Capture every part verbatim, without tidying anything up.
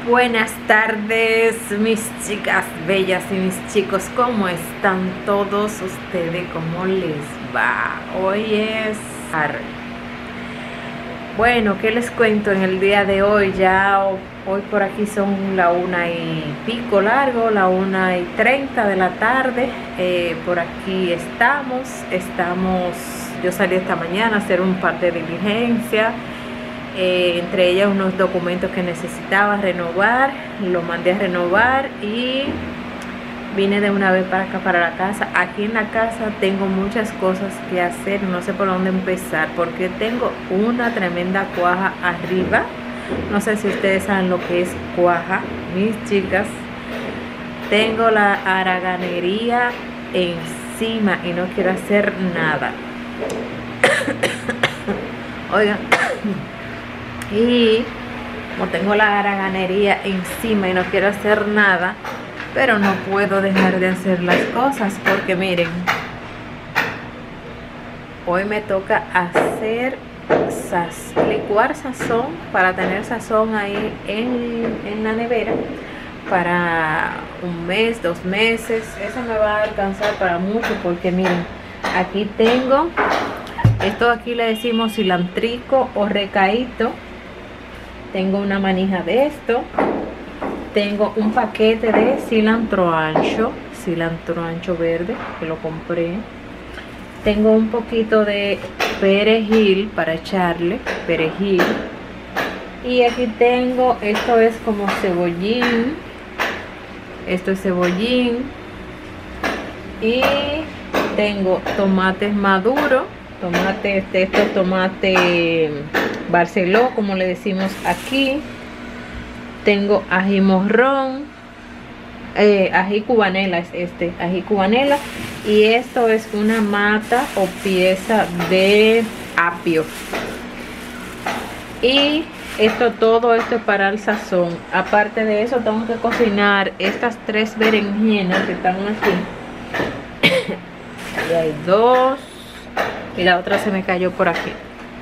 Buenas tardes, mis chicas bellas y mis chicos, ¿cómo están todos ustedes? ¿Cómo les va? Hoy es tarde. Bueno, ¿qué les cuento en el día de hoy? Ya hoy por aquí son la una y pico largo, la una y treinta de la tarde. Eh, por aquí estamos, estamos, yo salí esta mañana a hacer un par de diligencias. Eh, entre ellas unos documentos que necesitaba renovar, lo mandé a renovar y vine de una vez para acá, para la casa. Aquí en la casa tengo muchas cosas que hacer, no sé por dónde empezar, porque tengo una tremenda cuaja arriba. No sé si ustedes saben lo que es cuaja, mis chicas. Tengo la haraganería encima y no quiero hacer nada. Oigan. Y como tengo la haraganería encima y no quiero hacer nada, pero no puedo dejar de hacer las cosas porque miren, hoy me toca hacer saz, licuar sazón para tener sazón ahí en, en la nevera para un mes, dos meses. Eso me va a alcanzar para mucho porque miren, aquí tengo, esto aquí le decimos cilantrico o recaíto. Tengo una manija de esto, tengo un paquete de cilantro ancho, cilantro ancho verde que lo compré, tengo un poquito de perejil para echarle, perejil, y aquí tengo, esto es como cebollín, esto es cebollín, y tengo tomates maduros, tomate, este, esto es tomate Barceló, como le decimos aquí. Tengo ají morrón, eh, ají cubanela es este, ají cubanela, y esto es una mata o pieza de apio. Y esto, todo esto es para el sazón. Aparte de eso, tengo que cocinar estas tres berenjenas que están aquí. Y hay dos. Y la otra se me cayó por aquí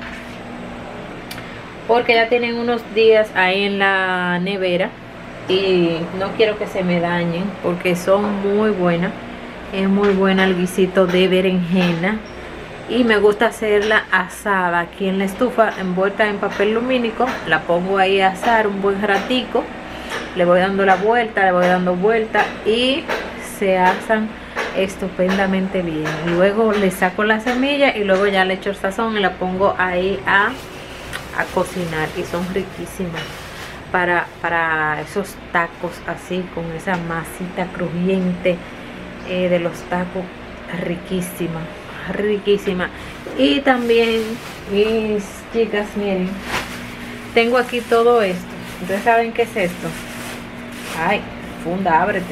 porque ya tienen unos días ahí en la nevera y no quiero que se me dañen porque son muy buenas. Es muy buena el guisito de berenjena y me gusta hacerla asada aquí en la estufa, envuelta en papel lumínico. La pongo ahí a asar un buen ratico, le voy dando la vuelta, le voy dando vuelta y se asan estupendamente bien. Luego le saco la semilla y luego ya le echo el sazón y la pongo ahí a, a cocinar, y son riquísimas para, para esos tacos así, con esa masita crujiente eh, de los tacos, riquísima, riquísima. Y también, mis chicas, miren, tengo aquí todo esto. ¿Ustedes saben qué es esto? Ay, funda, ábrete.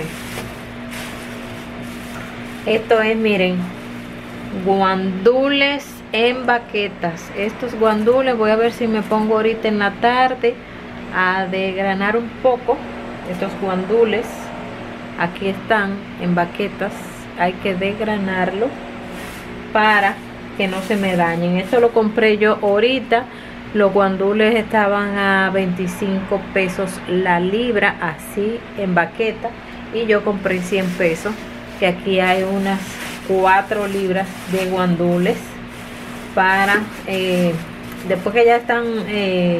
Esto es, miren, guandules en baquetas. Estos guandules, voy a ver si me pongo ahorita en la tarde a desgranar un poco estos guandules. Aquí están en baquetas, hay que desgranarlo para que no se me dañen. Esto lo compré yo ahorita. Los guandules estaban a veinticinco pesos la libra, así en baqueta, y yo compré cien pesos. Que aquí hay unas cuatro libras de guandules para eh, después que ya están eh,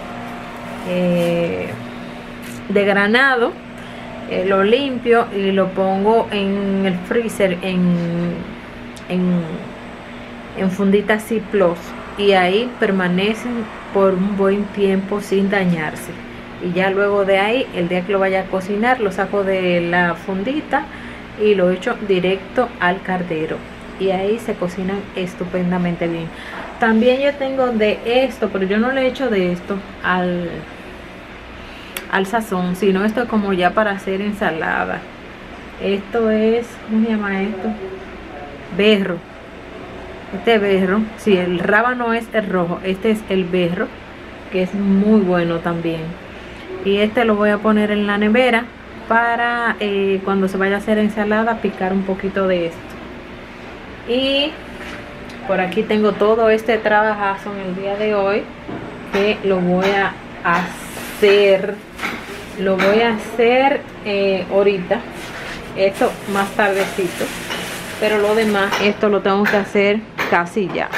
eh, desgranados, eh, lo limpio y lo pongo en el freezer en, en, en fundita Ziploc, y ahí permanecen por un buen tiempo sin dañarse. Y ya luego de ahí, el día que lo vaya a cocinar, lo saco de la fundita y lo echo directo al caldero y ahí se cocinan estupendamente bien. También yo tengo de esto, pero yo no le echo de esto al al sazón, sino esto es como ya para hacer ensalada. Esto es, ¿cómo se llama esto? Berro. Este berro, si sí, el rábano es el rojo, este es el berro, que es muy bueno también. Y este lo voy a poner en la nevera para eh, cuando se vaya a hacer ensalada picar un poquito de esto. Y por aquí tengo todo este trabajazo en el día de hoy, que lo voy a hacer lo voy a hacer eh, ahorita, esto más tardecito, pero lo demás, esto lo tengo que hacer casi ya.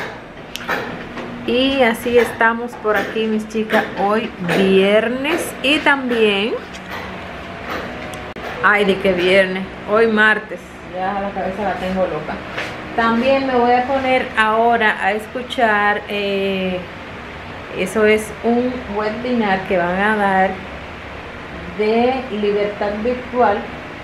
Y así estamos por aquí, mis chicas, hoy viernes. Y también, ay, de que viernes, hoy martes, ya la cabeza la tengo loca. También me voy a poner ahora a escuchar, eh, eso es un webinar que van a dar de libertad virtual,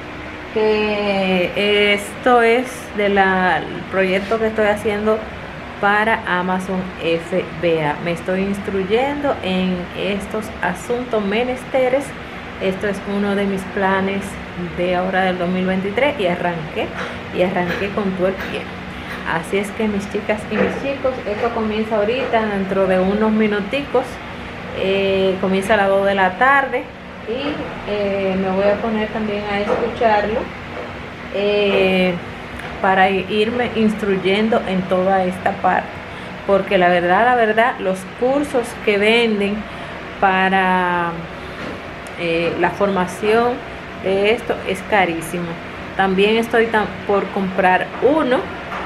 que esto es del proyecto que estoy haciendo para Amazon F B A. Me estoy instruyendo en estos asuntos menesteres. Esto es uno de mis planes de ahora del dos mil veintitrés y arranqué y arranqué con todo el pie. Así es que, mis chicas y mis chicos, esto comienza ahorita dentro de unos minuticos. Eh, comienza a las dos de la tarde y eh, me voy a poner también a escucharlo eh, para irme instruyendo en toda esta parte, porque la verdad, la verdad, los cursos que venden para eh, la formación de esto es carísimo. También estoy tan, por comprar uno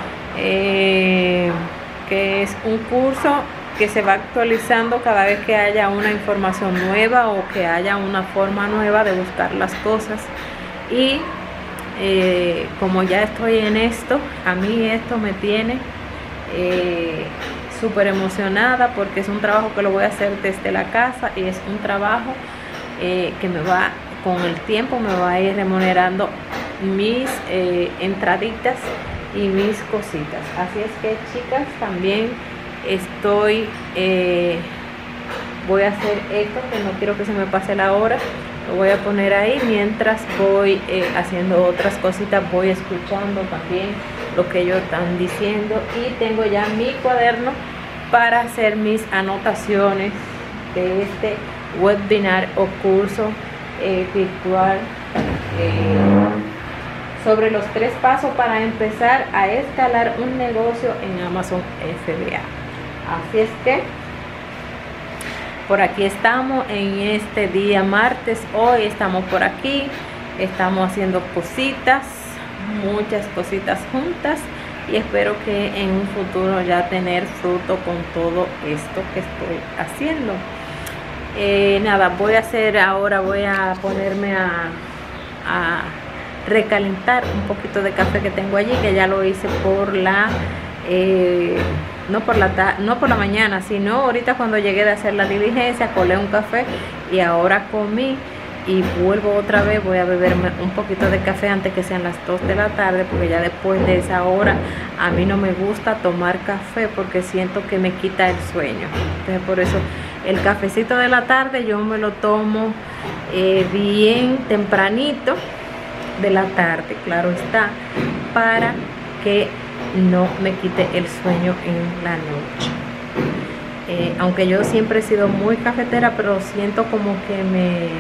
eh, que es un curso que se va actualizando cada vez que haya una información nueva o que haya una forma nueva de buscar las cosas. Y eh, como ya estoy en esto, a mí esto me tiene eh, súper emocionada, porque es un trabajo que lo voy a hacer desde la casa y es un trabajo eh, que me va, con el tiempo me va a ir remunerando mis eh, entraditas y mis cositas. Así es que, chicas, también estoy eh, voy a hacer esto, que no quiero que se me pase la hora. Lo voy a poner ahí mientras voy eh, haciendo otras cositas, voy escuchando también lo que ellos están diciendo, y tengo ya mi cuaderno para hacer mis anotaciones de este webinar o curso eh, virtual eh, sobre los tres pasos para empezar a escalar un negocio en Amazon F B A. Así es que por aquí estamos en este día martes. Hoy estamos por aquí, estamos haciendo cositas, muchas cositas juntas, y espero que en un futuro ya tener fruto con todo esto que estoy haciendo. Eh, nada, voy a hacer ahora, voy a ponerme a, a recalentar un poquito de café que tengo allí, que ya lo hice por la eh, no por la no por la mañana, sino ahorita cuando llegué de hacer la diligencia, colé un café y ahora comí y vuelvo otra vez. Voy a beberme un poquito de café antes que sean las dos de la tarde, porque ya después de esa hora a mí no me gusta tomar café porque siento que me quita el sueño. Entonces, por eso el cafecito de la tarde yo me lo tomo eh, bien tempranito de la tarde, claro está, para que no me quite el sueño en la noche. Eh, aunque yo siempre he sido muy cafetera, pero siento como que me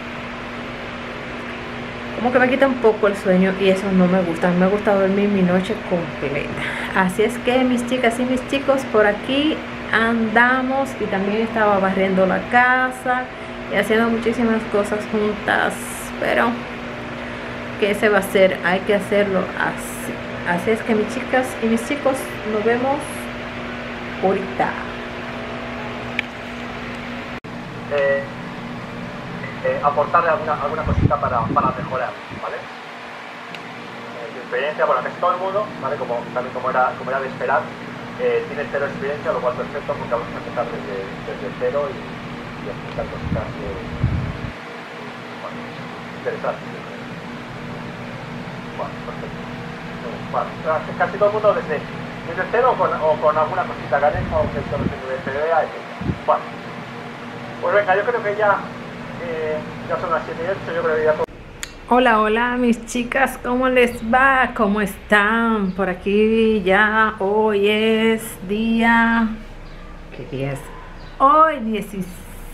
como que me quita un poco el sueño, y eso no me gusta. Me gusta dormir mi noche completa. Así es que, mis chicas y mis chicos, por aquí andamos, y también estaba barriendo la casa y haciendo muchísimas cosas juntas, pero ¿qué se va a hacer? Hay que hacerlo así. Así es que, mis chicas y mis chicos, nos vemos ahorita. Eh, eh, aportarle alguna, alguna cosita para, para mejorar, ¿vale? Eh, mi experiencia, bueno, casi todo el mundo, ¿vale? Como, también como era, como era de esperar, eh, tiene cero experiencia, lo cual perfecto, porque vamos a empezar desde, desde cero y, y explicar cositas eh, bueno, interesantes. Bueno, perfecto. Bueno, casi todo el mundo desde, desde cero o con, o con alguna cosita ganeja o que esto no se F B A, etcétera. Bueno, pues venga, yo creo que ya, eh, ya son las siete y ocho, yo creo que ya todo. Hola, hola, mis chicas, ¿cómo les va? ¿Cómo están? Por aquí ya hoy es día... ¿Qué día es? Hoy dieciséis.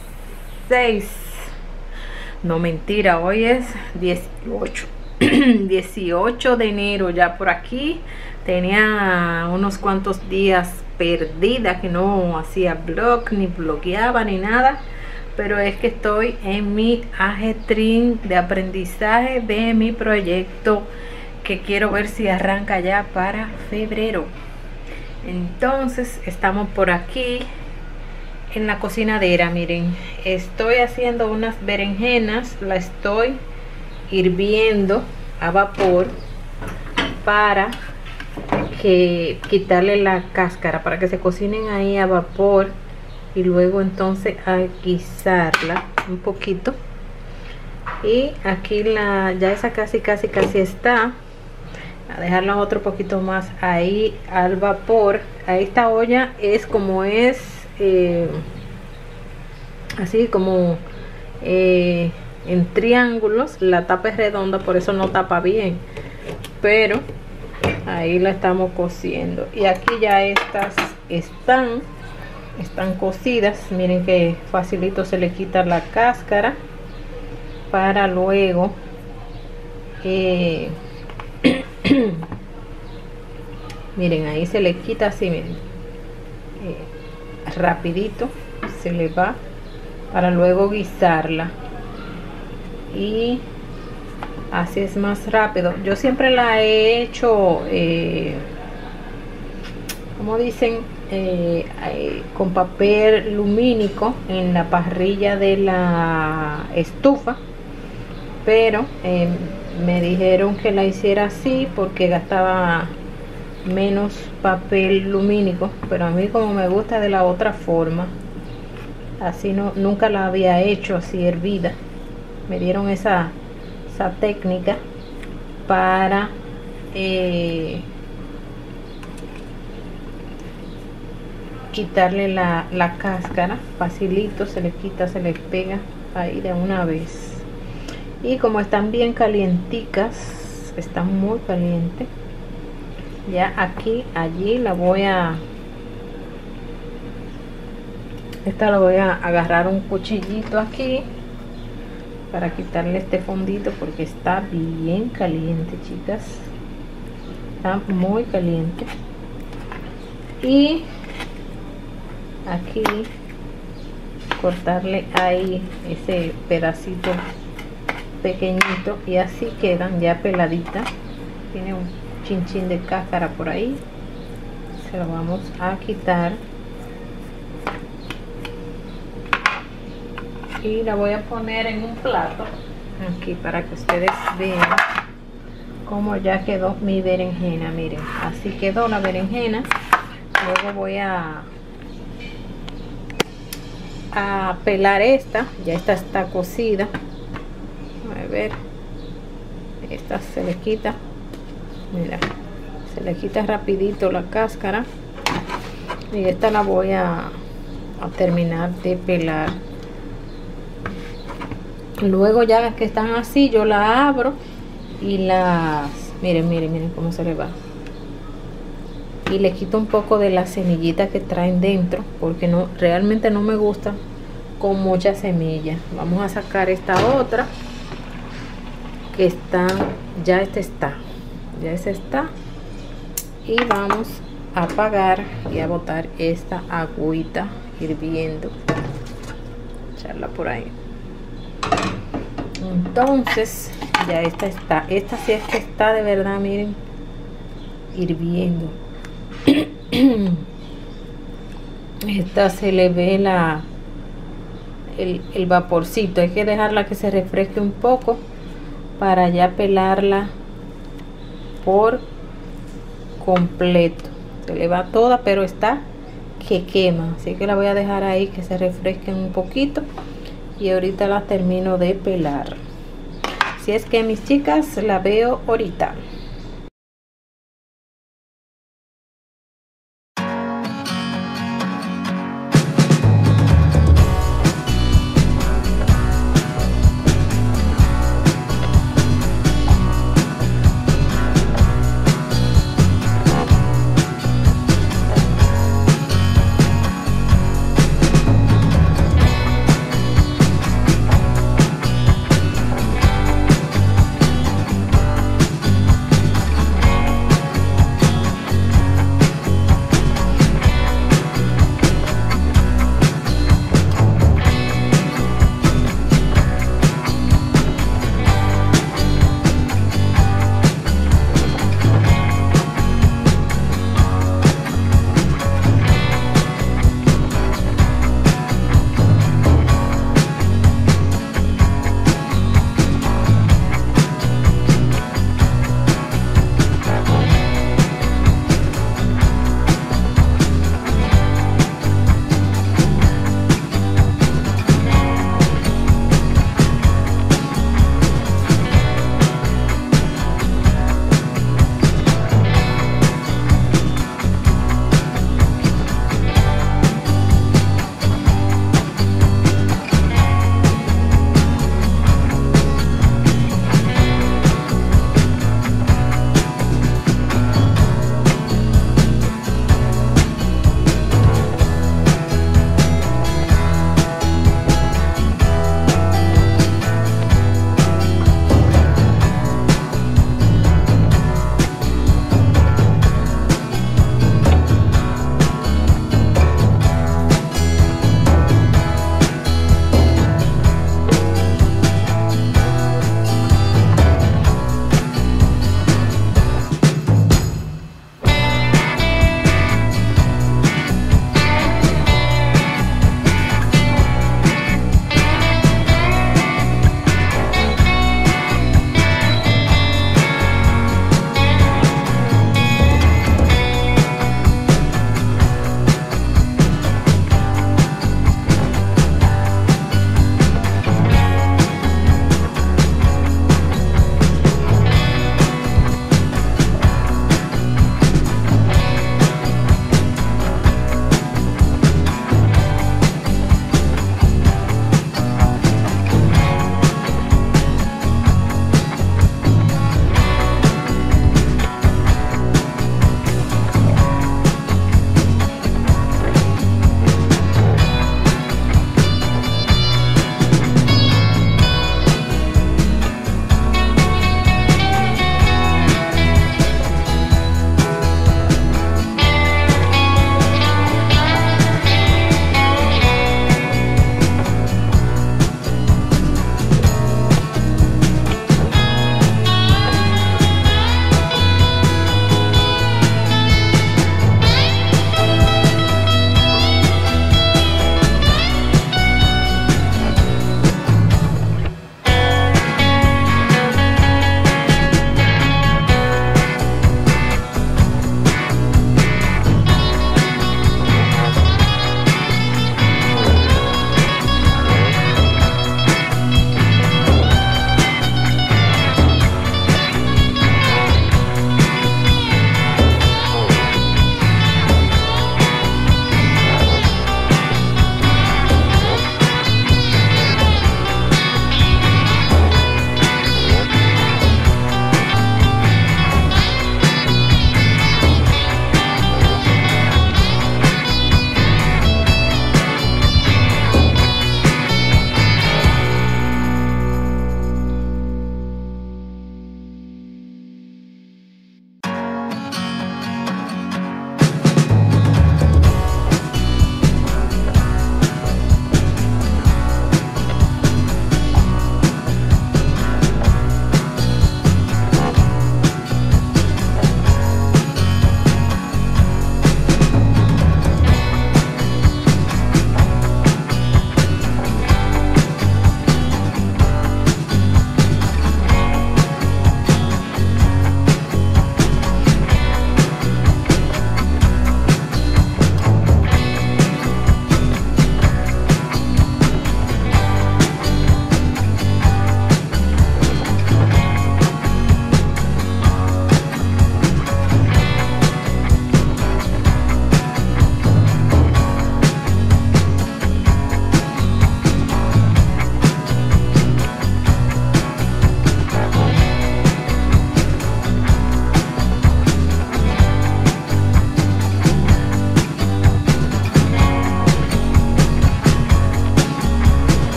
No, mentira, hoy es dieciocho. dieciocho de enero ya por aquí. Tenía unos cuantos días perdida que no hacía blog, ni blogueaba, ni nada. pero es que estoy en mi ajetrín de aprendizaje de mi proyecto, que quiero ver si arranca ya para febrero. Entonces estamos por aquí en la cocinadera. Miren, estoy haciendo unas berenjenas, la estoy hirviendo a vapor para que quitarle la cáscara, para que se cocinen ahí a vapor, y luego entonces a guisarla un poquito. Y aquí la ya esa casi casi casi está, a dejarla otro poquito más ahí al vapor. A esta olla es como es eh, así como eh, en triángulos, la tapa es redonda, por eso no tapa bien, pero ahí la estamos cociendo. Y aquí ya estas están están cocidas. Miren que facilito se le quita la cáscara para luego eh, miren, ahí se le quita así, miren, eh, rapidito se le va para luego guisarla, y así es más rápido. Yo siempre la he hecho eh, como dicen eh, eh, con papel lumínico en la parrilla de la estufa, pero eh, me dijeron que la hiciera así porque gastaba menos papel lumínico, pero a mí como me gusta de la otra forma, así no, nunca la había hecho así hervida. Me dieron esa, esa técnica para eh, quitarle la, la cáscara. Facilito se le quita, se le pega ahí de una vez. Y como están bien calienticas, están muy calientes, ya aquí allí la voy a esta la voy a agarrar un cuchillito aquí para quitarle este fondito, porque está bien caliente, chicas, está muy caliente. Y aquí cortarle ahí ese pedacito pequeñito, y así quedan ya peladitas. Tiene un chinchín de cáscara por ahí, se lo vamos a quitar y la voy a poner en un plato aquí para que ustedes vean cómo ya quedó mi berenjena. Miren, así quedó la berenjena. Luego voy a a pelar esta, ya esta está cocida. A ver, esta se le quita, mira, se le quita rapidito la cáscara, y esta la voy a, a terminar de pelar. Luego ya que están así, yo la abro y las, miren, miren, miren cómo se le va, y le quito un poco de la semillita que traen dentro, porque no, realmente no me gusta con mucha semilla. Vamos a sacar esta otra que está, ya este está, ya ese está, y vamos a apagar y a botar esta agüita hirviendo, echarla por ahí. Entonces ya esta está, esta sí es que está de verdad, miren, hirviendo. Esta se le ve la el, el vaporcito. Hay que dejarla que se refresque un poco para ya pelarla por completo. Se le va toda, pero está que quema, así que la voy a dejar ahí que se refresquen un poquito, y ahorita la termino de pelar. Si es que, mis chicas, la veo ahorita.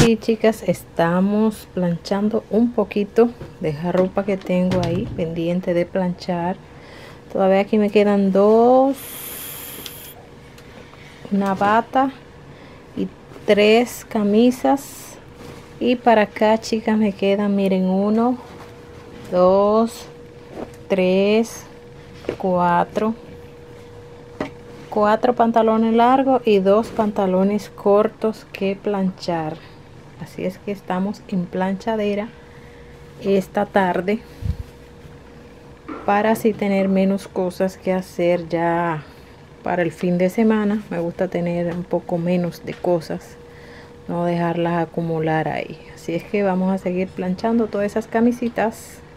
aquí, chicas, estamos planchando un poquito de la ropa que tengo ahí pendiente de planchar. Todavía aquí me quedan dos, una bata y tres camisas. Y para acá, chicas, me quedan, miren, uno, dos, tres, cuatro, cuatro pantalones largos y dos pantalones cortos que planchar. Así es que estamos en planchadera esta tarde para así tener menos cosas que hacer ya para el fin de semana. Me gusta tener un poco menos de cosas, no dejarlas acumular ahí. Así es que vamos a seguir planchando todas esas camisitas.